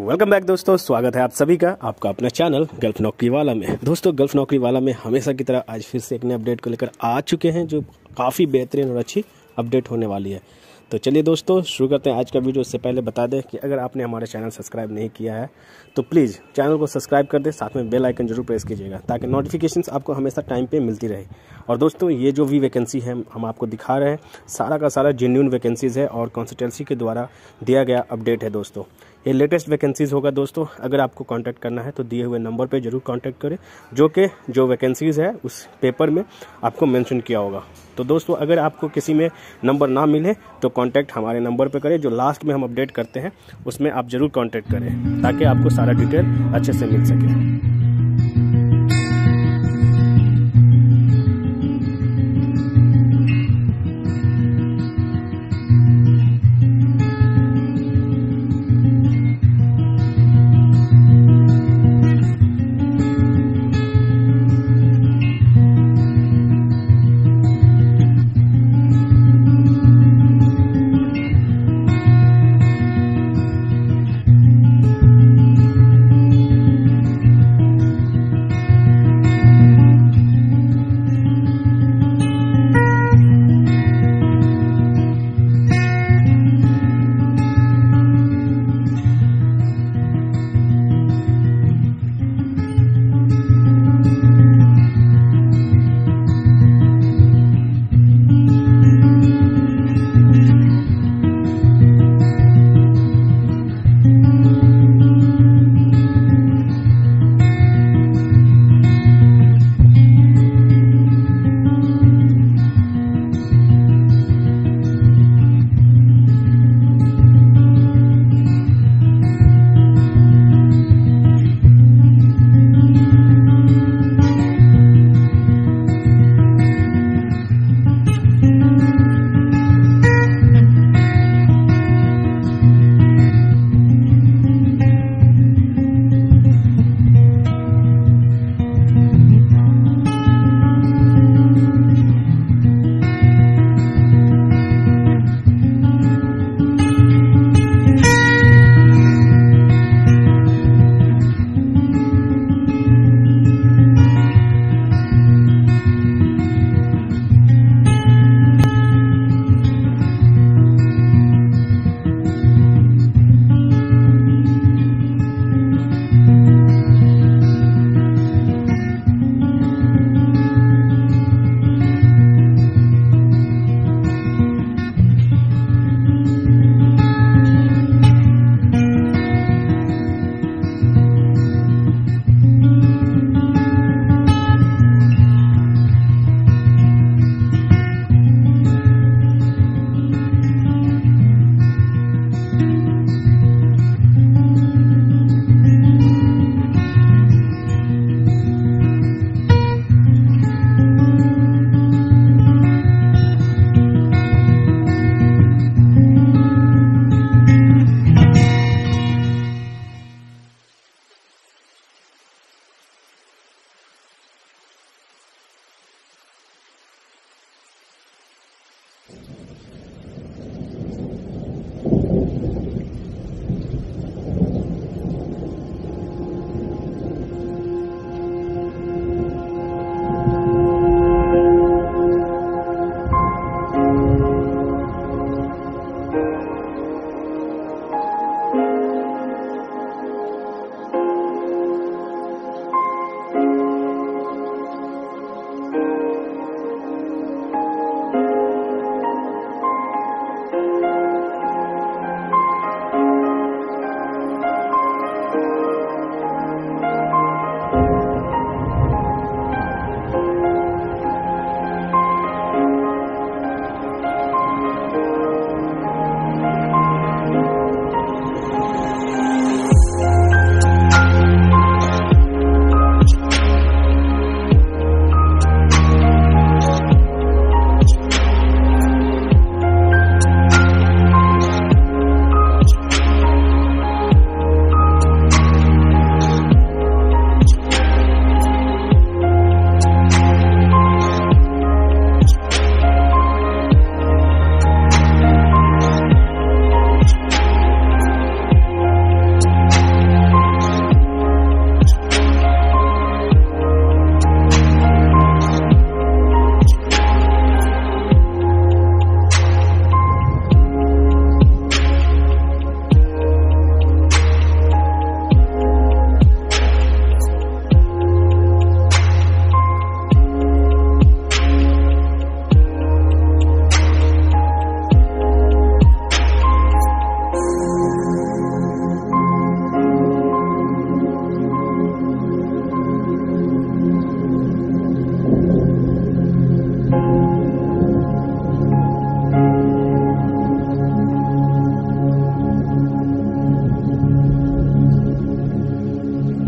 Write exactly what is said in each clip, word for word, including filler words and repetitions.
Welcome back दोस्तों, स्वागत है आप सभी का आपका अपना चैनल गल्फ नौकरी वाला में। दोस्तों गल्फ नौकरी वाला में हमेशा की तरह आज फिर से एक नए अपडेट को लेकर आ चुके हैं जो काफ़ी बेहतरीन और अच्छी अपडेट होने वाली है। तो चलिए दोस्तों शुरू करते हैं आज का वीडियो। इससे पहले बता दें कि अगर आपने हमारा चैनल सब्सक्राइब नहीं किया है तो प्लीज़ चैनल को सब्सक्राइब कर दें, साथ में बेल आइकन जरूर प्रेस कीजिएगा ताकि नोटिफिकेशंस आपको हमेशा टाइम पे मिलती रहे। और दोस्तों ये जो भी वैकेंसी है हम आपको दिखा रहे हैं सारा का सारा जेन्युइन वैकेंसीज़ है और कंसल्टेंसी के द्वारा दिया गया अपडेट है। दोस्तों ये लेटेस्ट वैकेंसीज़ होगा। दोस्तों अगर आपको कांटेक्ट करना है तो दिए हुए नंबर पे जरूर कांटेक्ट करें, जो कि जो वैकेंसीज़ है उस पेपर में आपको मेंशन किया होगा। तो दोस्तों अगर आपको किसी में नंबर ना मिले तो कांटेक्ट हमारे नंबर पे करें, जो लास्ट में हम अपडेट करते हैं उसमें आप जरूर कांटेक्ट करें ताकि आपको सारा डिटेल अच्छे से मिल सके।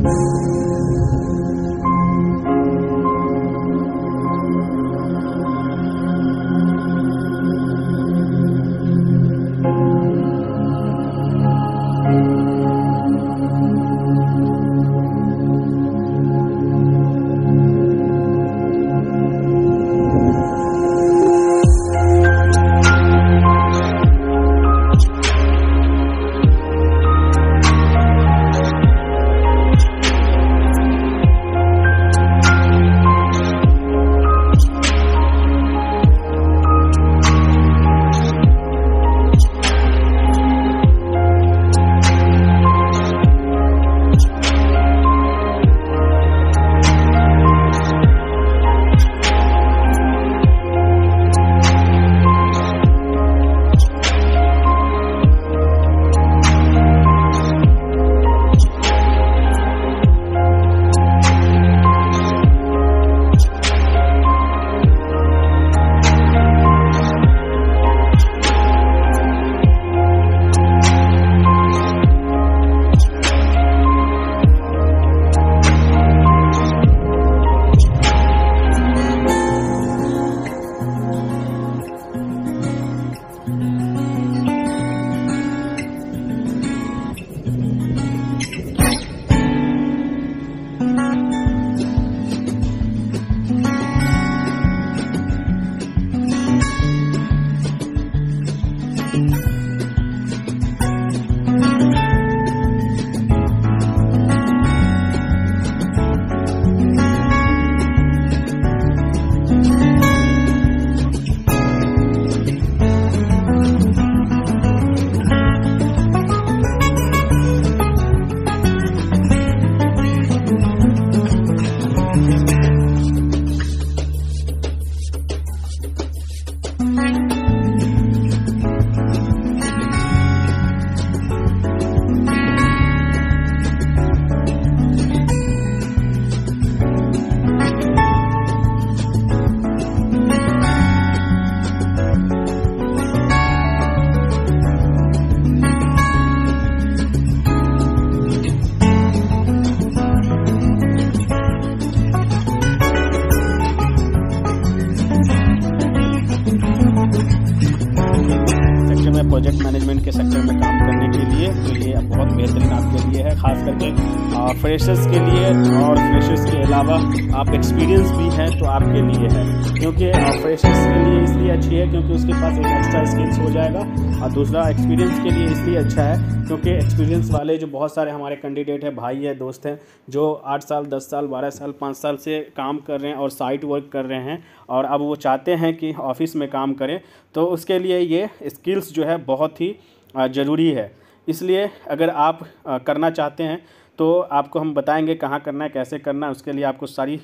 प्रोजेक्ट मैनेजमेंट के सेक्टर में काम करने के लिए, तो ये बहुत बेहतरीन आपके लिए है, खास करके फ्रेशर्स के लिए। और फ्रेशर्स के अलावा आप एक्सपीरियंस भी हैं तो आपके लिए है, क्योंकि फ्रेशर्स के लिए इसलिए अच्छी है क्योंकि उसके पास एक एक्स्ट्रा स्किल्स हो जाएगा, और दूसरा एक्सपीरियंस के लिए इसलिए अच्छा है क्योंकि एक्सपीरियंस वाले जो बहुत सारे हमारे कैंडिडेट हैं, भाई है, दोस्त हैं, जो आठ साल दस साल बारह साल पाँच साल से काम कर रहे हैं और साइट वर्क कर रहे हैं, और अब वो चाहते हैं कि ऑफिस में काम करें, तो उसके लिए ये स्किल्स जो है बहुत ही ज़रूरी है। इसलिए अगर आप करना चाहते हैं तो आपको हम बताएंगे कहाँ करना है, कैसे करना है, उसके लिए आपको सारी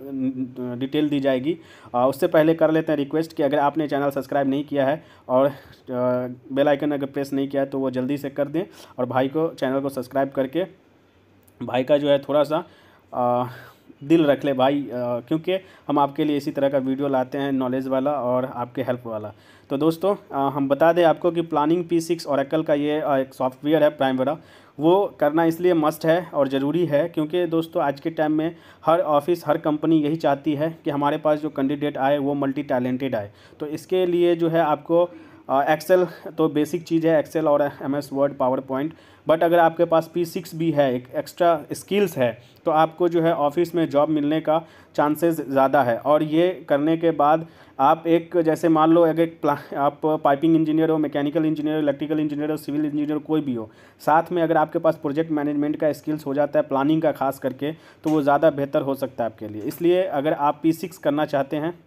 डिटेल दी जाएगी। उससे पहले कर लेते हैं रिक्वेस्ट कि अगर आपने चैनल सब्सक्राइब नहीं किया है और बेल आइकन अगर प्रेस नहीं किया है तो वो जल्दी से कर दें, और भाई को चैनल को सब्सक्राइब करके भाई का जो है थोड़ा सा आ, दिल रख ले भाई, आ, क्योंकि हम आपके लिए इसी तरह का वीडियो लाते हैं, नॉलेज वाला और आपके हेल्प वाला। तो दोस्तों आ, हम बता दें आपको कि प्लानिंग पी सिक्स ओरेकल का ये आ, एक सॉफ्टवेयर है प्राइमवेरा, वो करना इसलिए मस्ट है और ज़रूरी है क्योंकि दोस्तों आज के टाइम में हर ऑफिस हर कंपनी यही चाहती है कि हमारे पास जो कैंडिडेट आए वो मल्टी टैलेंटेड आए। तो इसके लिए जो है आपको एक्सेल तो बेसिक चीज़ है, एक्सेल और M S Word PowerPoint, but अगर आपके पास पी सिक्स भी है, एक एक्स्ट्रा स्किल्स है, तो आपको जो है ऑफिस में जॉब मिलने का चांसेस ज़्यादा है। और ये करने के बाद आप एक जैसे मान लो अगर आप पाइपिंग इंजीनियर हो, मैकेनिकल इंजीनियर, इलेक्ट्रिकल इंजीनियर हो, सिविल इंजीनियर कोई भी हो, साथ में अगर आपके पास प्रोजेक्ट मैनेजमेंट का स्किल्स हो जाता है, प्लानिंग का खास करके, तो वो ज़्यादा बेहतर हो सकता है आपके लिए। इसलिए अगर आप पी सिक्स करना चाहते हैं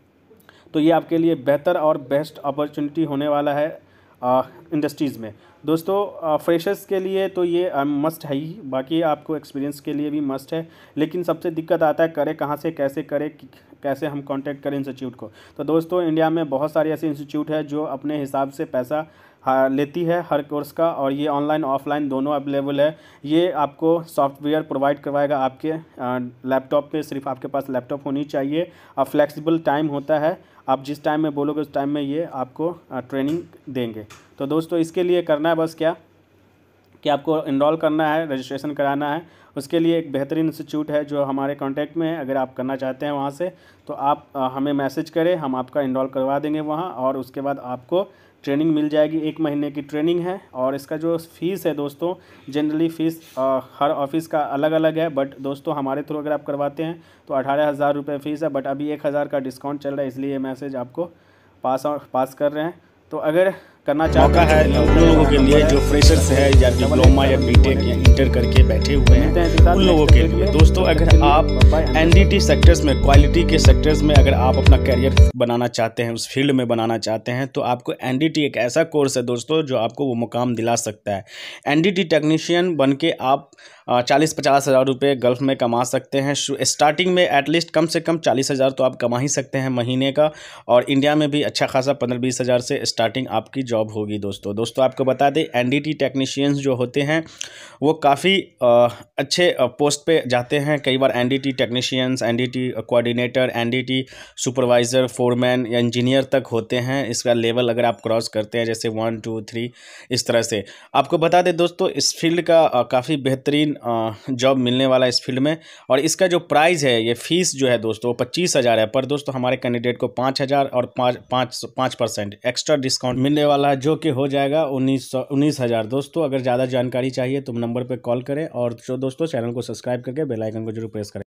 तो ये आपके लिए बेहतर और बेस्ट अपॉर्चुनिटी होने वाला है इंडस्ट्रीज़ में। दोस्तों फ्रेशर्स के लिए तो ये मस्ट है ही, बाकी आपको एक्सपीरियंस के लिए भी मस्ट है, लेकिन सबसे दिक्कत आता है करें कहाँ से, कैसे करें, कैसे हम कांटेक्ट करें इंस्टीट्यूट को। तो दोस्तों इंडिया में बहुत सारे ऐसे इंस्टीट्यूट है जो अपने हिसाब से पैसा हाँ लेती है हर कोर्स का, और ये ऑनलाइन ऑफलाइन दोनों अवेलेबल है। ये आपको सॉफ्टवेयर प्रोवाइड करवाएगा आपके लैपटॉप पे, सिर्फ आपके पास लैपटॉप होनी चाहिए, और फ्लेक्सिबल टाइम होता है, आप जिस टाइम में बोलोगे उस टाइम में ये आपको ट्रेनिंग देंगे। तो दोस्तों इसके लिए करना है बस क्या, कि आपको इनरोल करना है, रजिस्ट्रेशन कराना है। उसके लिए एक बेहतरीन इंस्टीट्यूट है जो हमारे कांटेक्ट में है। अगर आप करना चाहते हैं वहाँ से तो आप आ, हमें मैसेज करें, हम आपका इनरोल करवा देंगे वहाँ, और उसके बाद आपको ट्रेनिंग मिल जाएगी। एक महीने की ट्रेनिंग है। और इसका जो फ़ीस है दोस्तों, जनरली फ़ीस हर ऑफिस का अलग अलग है, बट दोस्तों हमारे थ्रू अगर आप करवाते हैं तो अठारह हज़ार रुपये फ़ीस है। बट अभी एक हज़ार का डिस्काउंट चल रहा है, इसलिए ये मैसेज आपको पास और पास कर रहे हैं। तो अगर करना चाहते है उन लोगों के लिए जो फ्रेशर्स है या डिप्लोमा या बीटेक या इंटर करके बैठे हुए हैं, उन लोगों के लिए दोस्तों, अगर आप एनडीटी सेक्टर्स में, क्वालिटी के सेक्टर्स में अगर आप अपना करियर बनाना चाहते हैं, उस फील्ड में बनाना चाहते हैं, तो आपको एनडीटी एक ऐसा कोर्स है दोस्तों जो आपको वो मुकाम दिला सकता है। एनडीटी टेक्नीशियन बन के आप चालीस पचास हज़ार रुपये गल्फ में कमा सकते हैं। स्टार्टिंग में एटलीस्ट कम से कम चालीस हज़ार तो आप कमा ही सकते हैं महीने का, और इंडिया में भी अच्छा खासा पंद्रह बीस हज़ार से स्टार्टिंग आपकी जॉब होगी दोस्तों। दोस्तों आपको बता दें, एनडीटी टेक्नीशियंस जो होते हैं वो काफ़ी अच्छे पोस्ट पे जाते हैं। कई बार NDT technicians, NDT coordinator, NDT supervisor, foreman या इंजीनियर तक होते हैं। इसका लेवल अगर आप क्रॉस करते हैं जैसे वन टू थ्री, इस तरह से आपको बता दें दोस्तों, इस फील्ड का काफ़ी बेहतरीन जॉब मिलने वाला है इस फील्ड में। और इसका जो प्राइस है, ये फीस जो है दोस्तों वो पच्चीस हज़ार है, पर दोस्तों हमारे कैंडिडेट को पाँच हज़ार और पाँच पाँच पाँच परसेंट एक्स्ट्रा डिस्काउंट मिलने वाला है, जो कि हो जाएगा उन्नीस सौ उन्नीस हज़ार। दोस्तों अगर ज़्यादा जानकारी चाहिए तो नंबर पर कॉल करें, और जो दोस्तों चैनल को सब्सक्राइब करके बेल आइकन को जरूर प्रेस करें।